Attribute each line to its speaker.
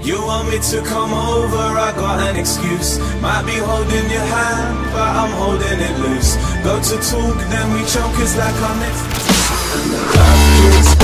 Speaker 1: You want me to come over, I got an excuse. Might be holding your hand, but I'm holding it loose. Go to talk, then we choke, it's like I'm next. And the love keeps